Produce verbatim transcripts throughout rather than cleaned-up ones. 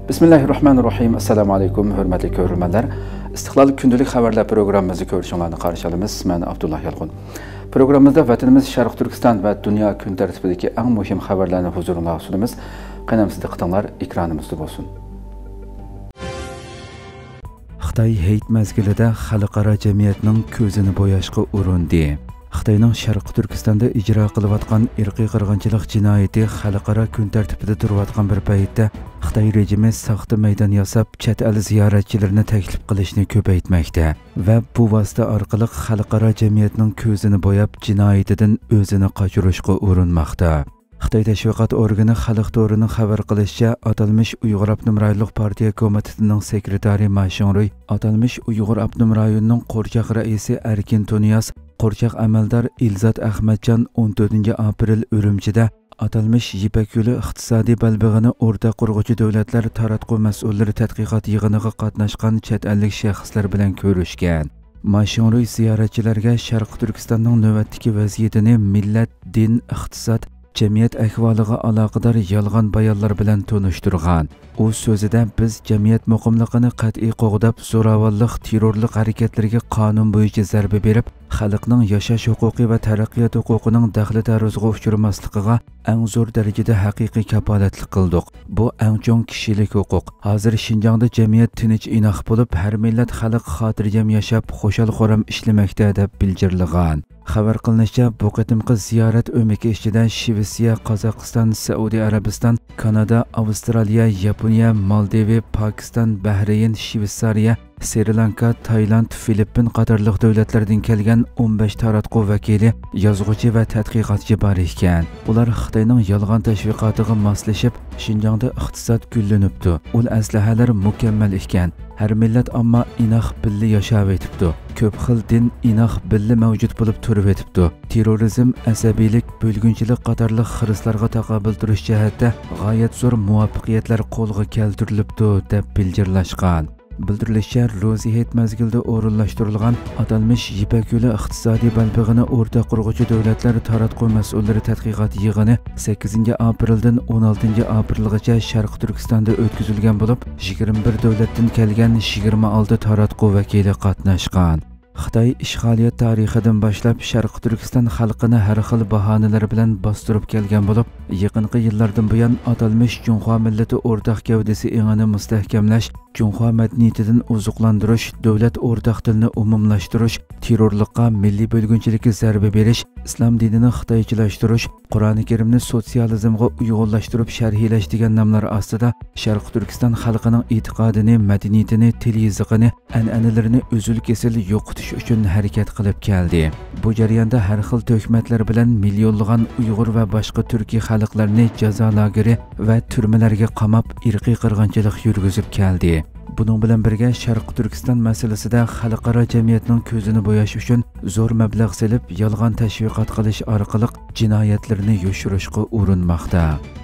Bismillahirrahmanirrahim. Assalamu alaykum, hörmətli görürmənlər. İstiqlal gündəlik xəbərlər proqramımızı görüşünlərni qarşılayırıq. Mən Abdullah Yalğun. Proqramımızda vətənimiz Şərq Türkistan və dünya gün tərtibindəki ən mühim xəbərlərini huzuruna sunumuz. Qənəmsiz diqqətinizlər ekranımızda olsun. Xitay heyt məzgilində xalqara cəmiyyətinin gözünü boyashqa urundi. Xitayning Sharq Turkistonda ijro qilayotgan irqiy qirg'inchilik jinoyati xalqaro kun tartibida turayotgan bir paytda Xitoy rejimi saxta maydon yasab, chet el ziyoratchilarini taklif qilishni ko'paytmoqda va bu vosita orqali xalqaro jamiyatning ko'zini bo'yab, jinoyatidan o'zini qochirishga urinmoqda. Xitoy tashviqot organi Xalq to'rining xabar qilishicha, atalmish Uyg'ur Abnum rayonlik partiya komitetining sekretari Ma Shingruy, atalmish Uyg'ur Abnum rayonining qo'rchoq raisi Erkin Tuniyas, qo'rchoq amaldor Ilzat Ahmadjon o'n to'rtinchi aprel Urumchida atalmish Yipak yo'li iqtisodiy balbig'ini o'rta qurg'uvchi davlatlar taratquv mas'ullari tadqiqot yig'iniga qatnashgan chet ellik shaxslar bilan ko'rishgan. Ma Shingruy ziyoratchilarga Sharq Turkistonning navbatdagi vaziyatini, millat, din, iqtisod, jamiyat ahvoliga aloqador yolg'on bayonlar bilan tunishtirgan. U so'zida biz jamiyat muqimligini qat'iy qo'g'dab, zo'ravonlik, terrorlik harakatlariga qonun bo'yicha zarba berib, xalqning yashash huquqi va taraqqiyot huquqining daxli taruzga uchramasligiga eng zo'r darajada haqiqiy kapolatlik qildik. Bu eng chong kishilik huquq. Hozir Shinjongda jamiyat tinch inoq bo'lib, har millat xalq xotirjam yashab, xushal-xuram ishlamoqda deb bildirilgan. Xabar qilinishicha, bu qatimqi ziyorat o'maki ichida Shvetsiya, Qozog'iston, Saudiya Arabiston, Kanada, Avstraliya, Yaponiya, Maldiv, Pokiston, Bahrayn, Shveysariya, Sri Lanka, Tailand, Filippin qatorliq davlatlardan kelgan o'n besh taratquv vakili, yozuvchi va tadqiqotchi bor ekan. Ular Xitoyning yolg'on tashviqotiga moslashib, Shinjongda iqtisod gullanibdi. Ul aslahalar mukammal ekan. Har millat ammo inoq billi yashab etibdi. Ko'p xil din inoq billi mavjud bo'lib turib etibdi. Terrorizm, asabiylik, bo'lgunchilik qatorliq xiristlarga taqobil turish jihatda g'oyat zo'r muvaffaqiyatlar qo'lga keltirilibdi deb bildirlashgan. Bildirilishicha, ro'zi hayit mazgilida o'rinlashtirilgan atalmish Yipak yo'li iqtisodiy balbig'ini o'rta qurg'uvchi davlatlar taratquv mas'ullari tadqiqot yig'ini sakkizinchi apreldan o'n oltinchi aprelgacha Sharq Turkistonda o'tkazilgan bo'lib, yigirma bir davlatdan kelgan yigirma olti taratquv vakili qatnashgan. Xitoy ishg'oliyat tarixidan boshlab Sharq Turkiston xalqini har xil bahonalar bilan bostirib kelgan bo'lib, yaqinqi yillardan buyon atalmish Junxo millati o'rtaq gavdasi engini mustahkamlash, Junxo madaniyatidan oziqlantirish, davlat o'rtaq tilni umumlashtirish, terrorlikqa, milliy bo'lgunchilikka zarba berish, islom dinini xitoychilashtirish, Qur'oni Karimni sotsializmga uyg'unlashtirib sharhilash degan nomlar ostida Sharq Turkiston xalqining e'tiqodini, madaniyatini, til-yezigini, an'analarini uzul-kesil yo'qotish uchun harakat qilib keldi. Bu jarayonda har xil tuhmatlar bilan millionlagan Uyg'ur va boshqa turkiy xalqlarni jazo lageri va turmalarga qamab, irqiy qirg'inchilik yurgizib keldi. Bunun bilan birga Sharq Turkiston masalasida xalqaro jamiyatning ko'zini bo'yash uchun zo'r mablag' selib, yolg'on tashviqot qilish orqali jinoyatlarni yoshirishga urinmoqda.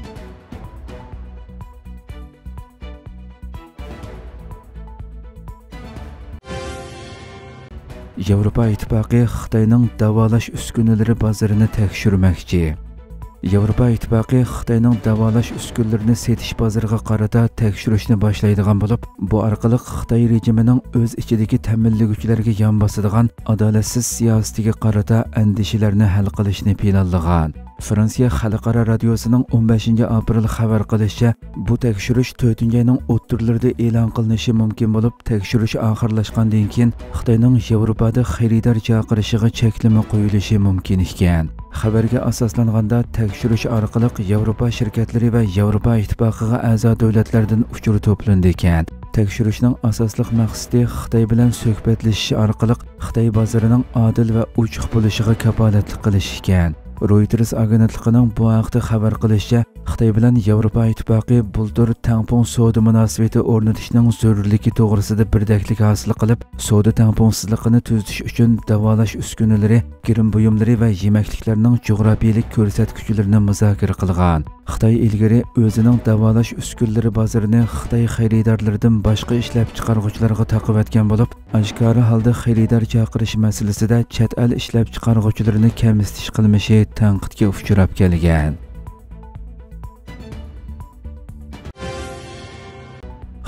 Yevropa Ittifoqi Xitoyning davolash uskunalari bozorini tekshirmoqchi. Yevropa Ittifoqi Xitoyning davolash uskunalarini setish bozoriga qarata tekshirishni boshlaydigan bo'lib, bu orqali Xitoy rejimining o'z ichidagi ta'minlovchilarga yon bosadigan adolatsiz siyosatiga qarata andishalarni hal qilishni planlagan. Fransiya xalqaro radiosining o'n beshinchi aprel xabar qilishicha, bu tekshirish to'rtinchi oyning o'ttirlarida e'lon qilinishi mumkin bo'lib, tekshirish oxirlashgandan keyin Xitoyning Yevropada xaridor chaqirishiga cheklama qo'yilishi mumkin ekan. Xabarga asoslanganda, tekshirish orqali Yevropa shirkatlari va Yevropa ittifoqiga a'zo davlatlardan uchur to'plandi ekan. Tekshirishning asosli maqsadi Xitoy bilan suhbatlashish orqali Xitoy bozorining odil va ochiq bo'lishiga kapolatlik qilish ekan. Reuters agentligining bu haqda xabar qilishicha, Xitoy bilan Yevropa ittifoqi bultur tampon savdo munosabati o'rnatishning zarurligi to'g'risida birdaklik hosil qilib, savdo tamponsizligini tuzatish uchun davolash uskunalari, kirim buyumlari va yemakliklarning jo'grafiyalik ko'rsatkichlarini muzokara qilgan. Xitoy ilgari o'zining davolash uskunalari bozorini Xitoy xaridorlaridan boshqa ishlab chiqaruvchilarga taqib etgan bo'lib, oshkora holda xaridor chaqirish masalasida chet el ishlab chiqaruvchilarini kamsitish qilmishi tanqidga uchrab kelgan.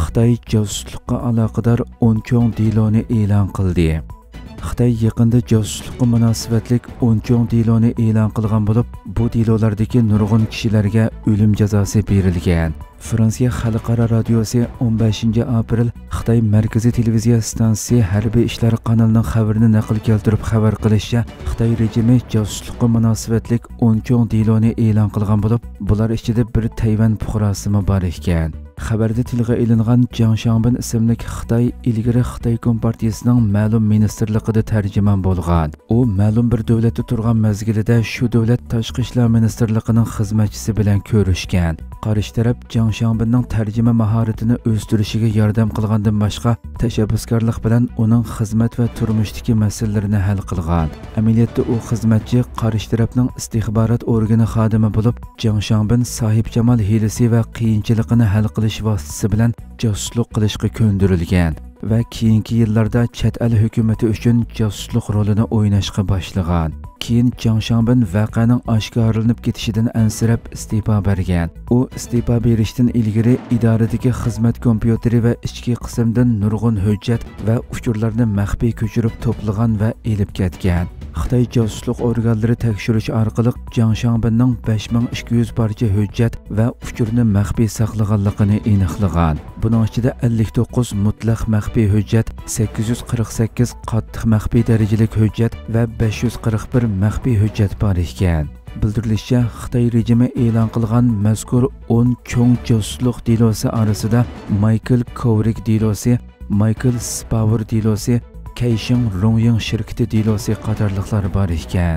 Xitoy josuslikqa aloqador o'n cho'ng deloni e'lon qildi. Xitoy yaqinda josuslikqa munosabatlik o'n cho'ng deloni e'lon qilgan bo'lib, bu delolardagi nurg'un kishilarga o'lim jazosi berilgan. Fransiya Xalqaro radiosi o'n beshinchi aprel Xitoy Markaziy televiziya stansiyasi Harbiy ishlar kanalining xabarini naql keltirib xabar qilishicha, Xitoy rejimi josuslikqa munosabatlik o'n cho'ng deloni e'lon qilgan bo'lib, bular ichida bir Tayvan fuqarosi bor ekan. Xabarda tilga ilingan Jiang Shangbin ismli Xitoy ilgari Xitoy Kompartiyasining ma'lum ministrligida tarjimon bo'lgan. U ma'lum bir davlatda turgan mezgilida shu davlat tashqi ishlar ministrligining xizmatchisi bilan ko'rishgan. Qarish taraf Jiang Shangbinning tarjima mahoratini o'stirishiga yordam qilgandan boshqa tashabbuskorlik bilan uning xizmat va turmushdagi masalalarini hal qilgan. Amaliyotda u xizmatchi qarish tarafning istixborot organi xodimi bo'lib, Jiang Shangbin sohib jamal hilasi va qiyinchilikni hal qilish vositasi bilan josuslik qilishga ko'ndirilgan va keyingi yillarda chet el hukumati uchun josuslik rolini o'ynashga boshlagan. Keyin Jiang Shangbin voqeaning oshkorlanib ketishidan ansirab iste'fo bergan. U iste'fo berishdan ilgari idoradagi xizmat kompyuteri va ichki qismdan nurg'un hujjat va uchurlarni maxfiy ko'chirib to'plagan va elib ketgan. Xitoy josuslik organlari tekshirish orqali Jiang Shangbinning besh ming ikki yuz parcha hujjat va uchurni maxfiy saqlaganligini aniqlagan. Buning ichida ellik to'qqiz mutlaq maxfiy hujjat, sakkiz yuz qirq sakkiz qattiq maxfiy darajalik hujjat va besh yuz qirq bir maxfiy hujjat bor ekan. Bildirilishicha, Xitoy rejimi e'lon qilgan mazkur o'n cho'ng josuslik delosi orasida Michael Kovrig delosi, Michael Spavor delosi, Keishin Rongying shirkati delosi qatorliqlar bor ekan.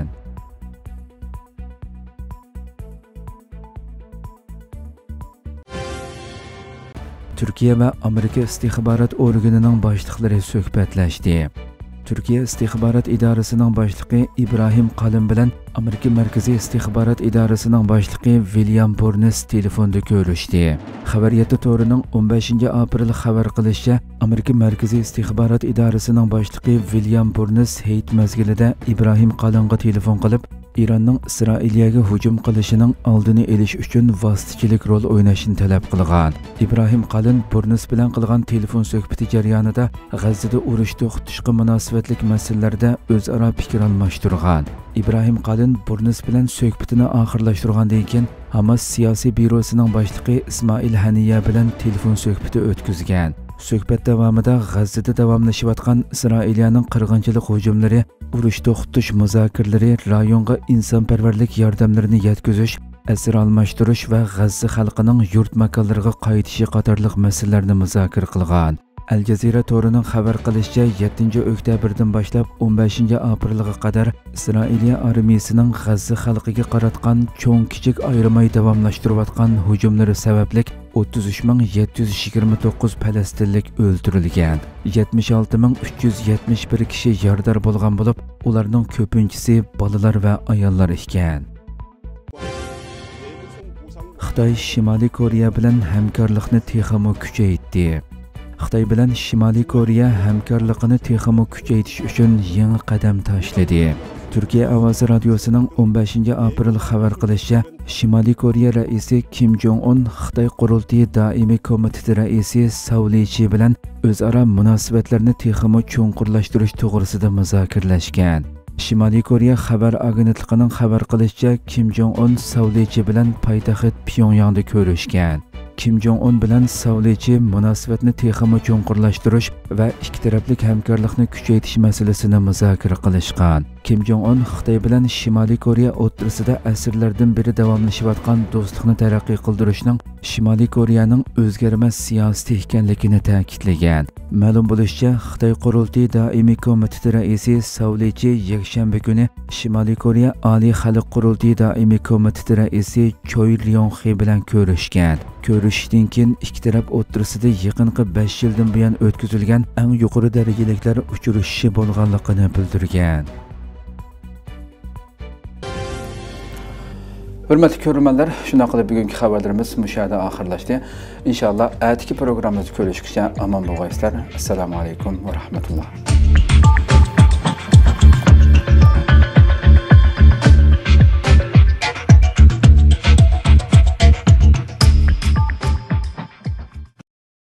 Turkiya va Amerika istixborot organining boshliqlari suhbatlashdi. Turkiya istixborot idorasining boshlig'i Ibrahim Qalin bilan Amerika Markaziy istixborot idorasining boshlig'i William Burns telefonda ko'rishdi. Xabariyat to'rining o'n beshinchi aprel xabar qilishicha, Amerika Markaziy istixborot idorasining boshlig'i William Burns hayit mezgilida Ibrahim Qalinga telefon qilib, Iranning Isroiliyaga hujum qilishining oldini olish uchun vositachilik rol o'ynashini talab qilgan. Ibrahim Qalin Burns bilan qilgan telefon suhbati jarayonida G'azzada urush to'xtatishga munosabatlik masalalarda o'zaro fikr almashtirgan. Ibrahim Qalin Burns bilan suhbatini oxirlashtirgandan keyin Hamas siyosiy byurosining boshlig'i Ismoil Haniya bilan telefon suhbati o'tkazgan. Suhbat davomida G'azzada davomlashayotgan Isroiliyaning qirg'inchilik hujumlari, urush to'xtatish muzokaralari, rayonga insonparvarlik yordamlarini yetkazish, asir almashtirish va G'azza xalqining yurt makonlariga qaytishi qatorliq masalalarni muzokara qilgan. Al Jazeera to'rining xabar qilishicha, yettinchi oktyabrdan boshlab o'n beshinchi aprelga qadar Isroiliya armiyasining G'azza xalqiga qaratgan cho'ng kichik ayrimay davomlashtirayotgan hujumlari sababli o'ttiz uch ming yetti yuz yigirma to'qqiz falastinlik o'ldirilgan. yetmish olti ming uch yuz yetmish bir kishi yordar bo'lgan bo'lib, ularning ko'pinchisi bolalar va ayollar ekan. Xitoy Shimoliy Koreya bilan hamkorlikni texmo kuchaytirdi. Xitoy bilan Shimoliy Koreya hamkorligini texmo kuchaytirish uchun yangi qadam tashladi. Turkiya ovozi radiosining o'n beshinchi aprel xabar qilishicha, Shimoliy Koreya raisi Kim Jong Un Xitoy qurultiyi doimiy komiteti raisi Savlichi bilan o'zaro munosabatlarni texmo cho'nqurlashtirish to'g'risida muzokaralashgan. Shimoliy Koreya xabar agentligining xabar qilishicha, Kim Jong Un Savlichi bilan poytaxt Pyongyangda ko'rishgan. Kim Jong Un bilan Savlichi munosabatni texmo cho'nqurlashtirish va ikki taraflik hamkorlikni kuchaytirish masalasini muzokara qilishgan. Kim Jong Un Xitoy bilan Shimoliy Koreya o'rtasida asrlardan beri davomlashayotgan do'stlikni taraqqiy qildirishning Shimoliy Koreyaning o'zgarmas siyosati ekanligini ta'kidlagan. Ma'lum bo'lishicha, Xitoy qurultiyi doimiy komiteti raisi Savlichi yakshanba kuni Shimoliy Koreya Oliy xalq qurultiyi doimiy komiteti raisi Choi Ryong-hee bilan ko'rishgan. Ko'rishishdan keyin ikki taraf o'rtasida yaqinqi besh yildan buyon o'tkazilgan eng yuqori darajaliklar uchrashishi bo'lganligini bildirgan. Hurmatli ko'ruvchilar, shunday qilib bugungi xabarlarimiz mushada oxirlashdi. Inshaalloh atigi programmamizni ko'rishguncha omon bo'linglar. Assalomu alaykum va rahmatulloh.